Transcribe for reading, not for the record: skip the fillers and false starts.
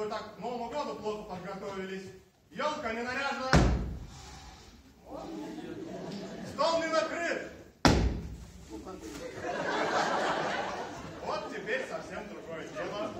так к Новому году плохо подготовились. Елка не наряжена. Стол не накрыт. Вот теперь совсем другое дело.